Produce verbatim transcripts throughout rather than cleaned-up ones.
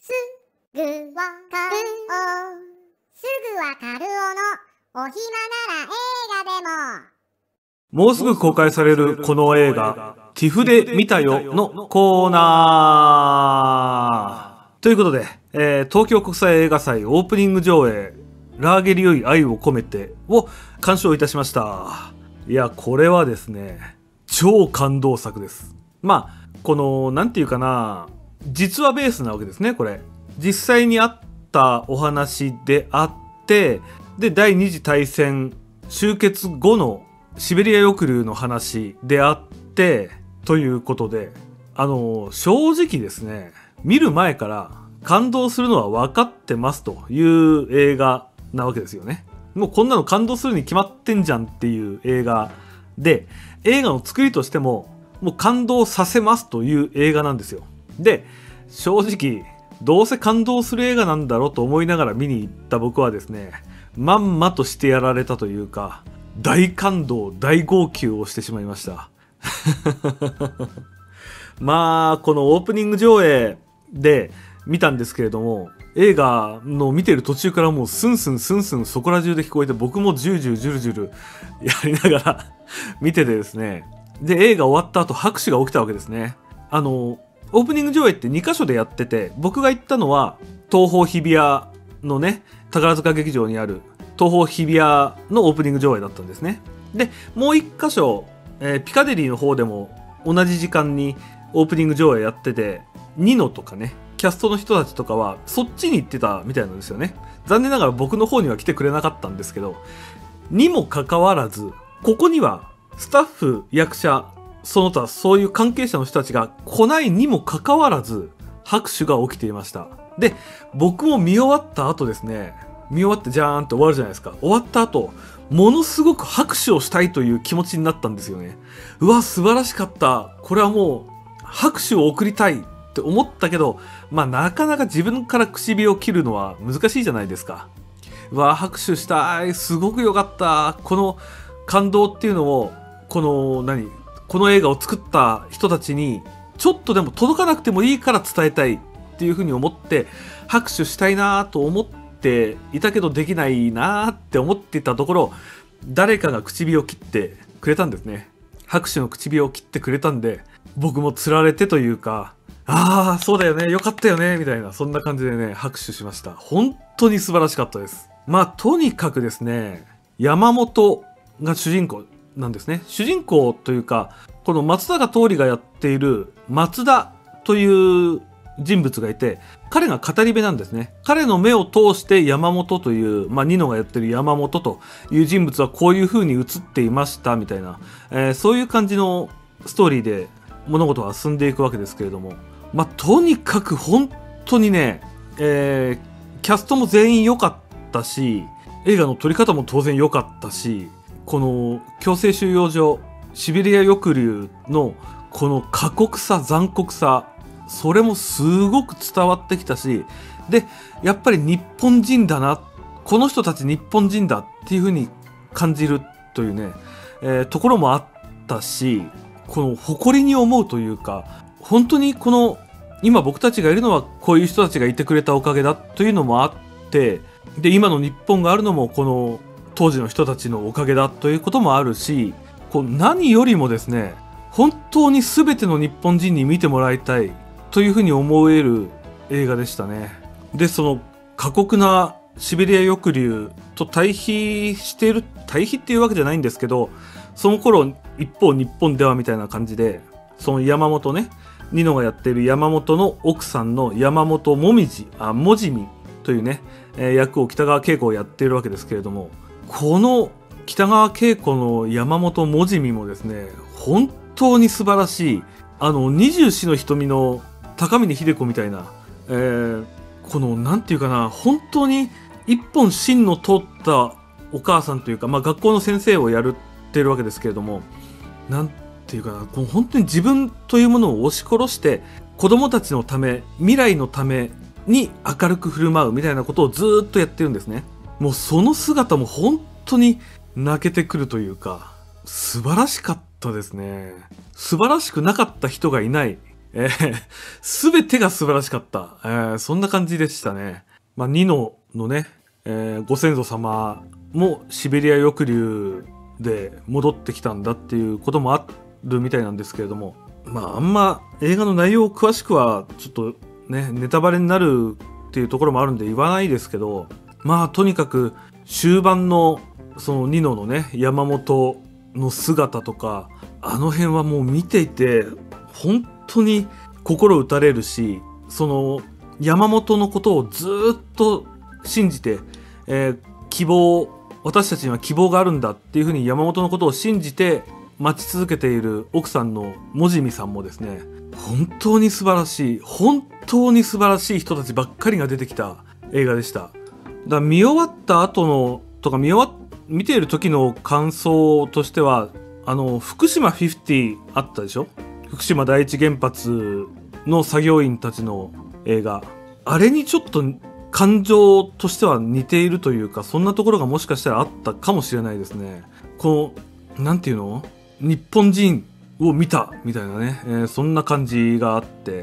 すぐわかるおすぐわかるおのお暇なら映画でも。 もうすぐ公開されるこの映画、ティフで見たよのコーナーということで、えー、東京国際映画祭オープニング上映、ラーゲリより愛を込めてを鑑賞いたしました。いや、これはですね、超感動作です。まあ、この、なんていうかな、実話ベースなわけですね、これ。実際にあったお話であって、で、第二次大戦終結後のシベリア抑留の話であって、ということで、あの、正直ですね、見る前から感動するのは分かってますという映画なわけですよね。もうこんなの感動するに決まってんじゃんっていう映画で、映画の作りとしても、もう感動させますという映画なんですよ。で、正直、どうせ感動する映画なんだろうと思いながら見に行った僕はですね、まんまとしてやられたというか、大感動、大号泣をしてしまいました。まあ、このオープニング上映で見たんですけれども、映画の見てる途中からもうスンスンスンスンそこら中で聞こえて、僕もジュルジュルジュルジュルやりながら見ててですね、で、映画終わった後拍手が起きたわけですね。あの、オープニング上映ってにかしょでやってて、僕が行ったのは東宝日比谷のね、宝塚劇場にある東宝日比谷のオープニング上映だったんですね。で、もういっかしょ、えー、ピカデリーの方でも同じ時間にオープニング上映やってて、ニノとかね、キャストの人たちとかはそっちに行ってたみたいなんですよね。残念ながら僕の方には来てくれなかったんですけど、にもかかわらず、ここにはスタッフ、役者、その他そういう関係者の人たちが来ないにもかかわらず、拍手が起きていました。で、僕も見終わった後ですね、見終わってジャーンって終わるじゃないですか。終わった後、ものすごく拍手をしたいという気持ちになったんですよね。うわ、素晴らしかった。これはもう拍手を送りたいって思ったけど、まあなかなか自分から唇を切るのは難しいじゃないですか。うわ、拍手したい。すごく良かった。この感動っていうのを、この何、この映画を作った人たちにちょっとでも届かなくてもいいから伝えたいっていうふうに思って拍手したいなと思ってっていたけどできないなーって思っていたところ、誰かが唇を切ってくれたんですね。拍手の唇を切ってくれたんで、僕もつられてというか、ああそうだよね、よかったよねみたいな、そんな感じでね拍手しました。本当に素晴らしかったです。まあとにかくですね、山本が主人公なんですね。主人公というか、この松坂桃李がやっている松田という人物がいて、彼が語り部なんですね。彼の目を通して山本という、まあ、ニノがやってる山本という人物はこういう風に映っていましたみたいな、えー、そういう感じのストーリーで物事は進んでいくわけですけれども、まあ、とにかく本当にね、えー、キャストも全員良かったし、映画の撮り方も当然良かったし、この強制収容所シベリア抑留のこの過酷さ残酷さ、それもすごく伝わってきたし、でやっぱり日本人だな、この人たち日本人だっていう風に感じるというね、えー、ところもあったし、この誇りに思うというか、本当にこの今僕たちがいるのはこういう人たちがいてくれたおかげだというのもあって、で今の日本があるのもこの当時の人たちのおかげだということもあるし、こう何よりもですね、本当に全ての日本人に見てもらいたいというふうに思える映画でしたね。で、その過酷なシベリア抑留と対比している、対比っていうわけじゃないんですけど、その頃一方日本ではみたいな感じで、その山本ね、ニノがやっている山本の奥さんの山本もみじ、あ、もじみというね、えー、役を北川景子をやっているわけですけれども、この北川景子の山本もじみもですね、本当に素晴らしい、あの二十四の瞳の高峰秀子みたいな、えー、このなんていうかな、本当に一本芯の通ったお母さんというか、まあ学校の先生をやるってるわけですけれども、なんていうかな、この本当に自分というものを押し殺して子供たちのため、未来のために明るく振る舞うみたいなことをずーっとやってるんですね。もうその姿も本当に泣けてくるというか、素晴らしかったですね。素晴らしくなかった人がいない。 えー、全てが素晴らしかった。えー、そんな感じでしたね。まあ、ニノのね、えー、ご先祖様もシベリア抑留で戻ってきたんだっていうこともあるみたいなんですけれども、まあ、あんま映画の内容を詳しくはちょっとね、ネタバレになるっていうところもあるんで言わないですけど、まあとにかく終盤のそのニノのね、山本の姿とか、あの辺はもう見ていて本当に心打たれるし、その山本のことをずっと信じて、えー、希望、私たちには希望があるんだっていうふうに山本のことを信じて待ち続けている奥さんのもじみさんもですね、本当に素晴らしい、本当に素晴らしい人たちばっかりが出てきた映画でした。だから見終わった後のとか見終わ見ている時の感想としては、あの福島フィフティあったでしょ。福島第一原発の作業員たちの映画、あれにちょっと感情としては似ているというか、そんなところがもしかしたらあったかもしれないですね。このなんていうの、日本人を見たみたいなね、えー、そんな感じがあって、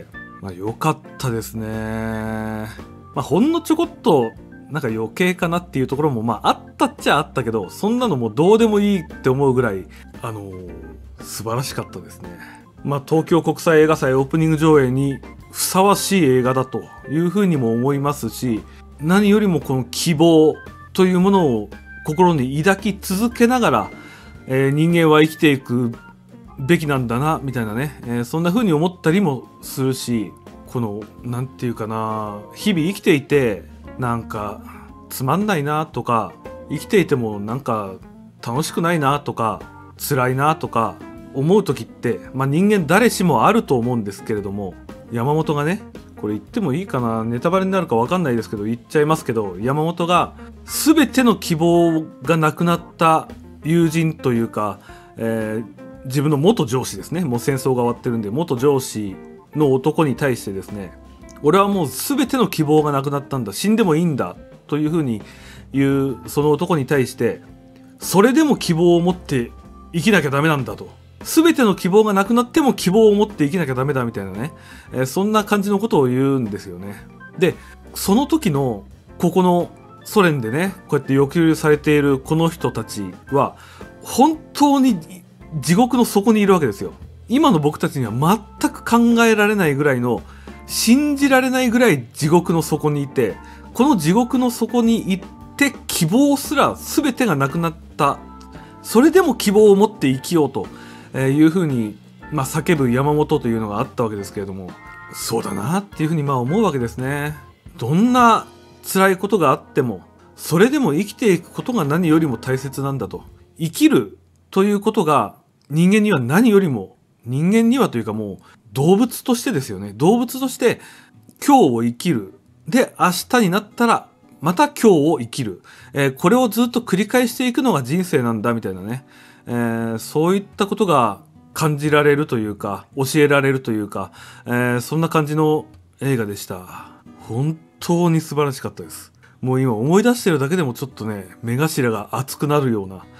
まあ、よかったですね。まあ、ほんのちょこっとなんか余計かなっていうところもまああったっちゃあったけど、そんなのもうどうでもいいって思うぐらい、あのー、素晴らしかったですね。まあ、東京国際映画祭オープニング上映にふさわしい映画だというふうにも思いますし、何よりもこの希望というものを心に抱き続けながら、えー、人間は生きていくべきなんだなみたいなね、えー、そんな風に思ったりもするし、このなんていうかな、日々生きていてなんかつまんないなとか、生きていてもなんか楽しくないなとか辛いなとか思う時って、まあ、人間誰しもあると思うんですけれども、山本がね、これ言ってもいいかな、ネタバレになるか分かんないですけど言っちゃいますけど、山本が全ての希望がなくなった友人というか、えー自分の元上司ですね、もう戦争が終わってるんで元上司の男に対してですね、俺はもう全ての希望がなくなったんだ、死んでもいいんだというふうに言うその男に対して、それでも希望を持って生きなきゃダメなんだと、全ての希望がなくなっても希望を持って生きなきゃダメだみたいなね、えー、そんな感じのことを言うんですよね。でその時のここのソ連でね、こうやって抑留されているこの人たちは本当に地獄の底にいるわけですよ。今の僕たちには全く考えられないぐらいの、信じられないぐらい地獄の底にいて、この地獄の底に行って希望すら全てがなくなった、それでも希望を持って生きようというふうに、まあ、叫ぶ山本というのがあったわけですけれども、そうだなっていうふうにまあ思うわけですね。どんな辛いことがあってもそれでも生きていくことが何よりも大切なんだと。生きるということが人間には何よりも、人間にはというかもう動物としてですよね。動物として今日を生きる。で、明日になったらまた今日を生きる。えー、これをずっと繰り返していくのが人生なんだみたいなね。えー、そういったことが感じられるというか、教えられるというか、えー、そんな感じの映画でした。本当に素晴らしかったです。もう今思い出してるだけでもちょっとね、目頭が熱くなるような。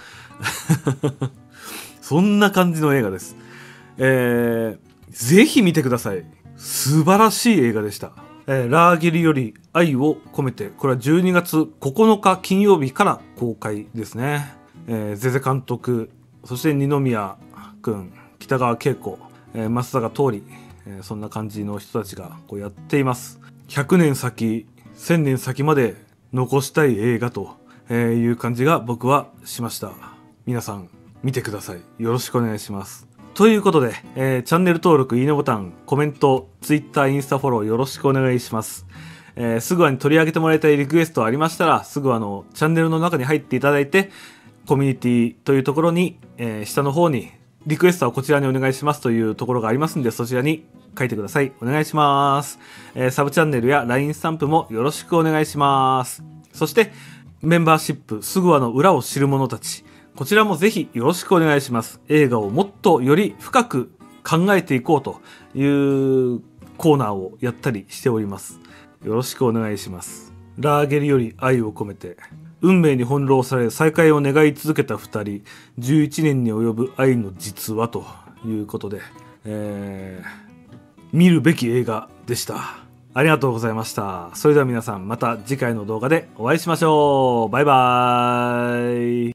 そんな感じの映画です。えー、ぜひ見てください。素晴らしい映画でした。えー、ラーゲリより愛を込めて、これはじゅうにがつここのか金曜日から公開ですね。えー、ゼゼ監督、そして二宮くん、北川景子、えー、松坂桃李、えー、そんな感じの人たちがこうやっています。ひゃくねん先、せんねん先まで残したい映画という感じが僕はしました。皆さん見てください。よろしくお願いします。ということで、えー、チャンネル登録、いいねボタン、コメント、ツイッター、インスタフォローよろしくお願いします。えー、すぐはに取り上げてもらいたいリクエストありましたら、すぐあのチャンネルの中に入っていただいて、コミュニティというところに、えー、下の方にリクエストはこちらにお願いしますというところがありますんで、そちらに書いてください。お願いします。えー、サブチャンネルや ライン スタンプもよろしくお願いします。そしてメンバーシップ、すぐはの裏を知る者たち、こちらもぜひよろしくお願いします。映画をもっとより深く考えていこうというコーナーをやったりしております。よろしくお願いします。ラーゲリより愛を込めて、運命に翻弄され再会を願い続けたふたり、じゅういちねんに及ぶ愛の実話ということで、えー、 見るべき映画でした。ありがとうございました。それでは皆さんまた次回の動画でお会いしましょう。バイバーイ。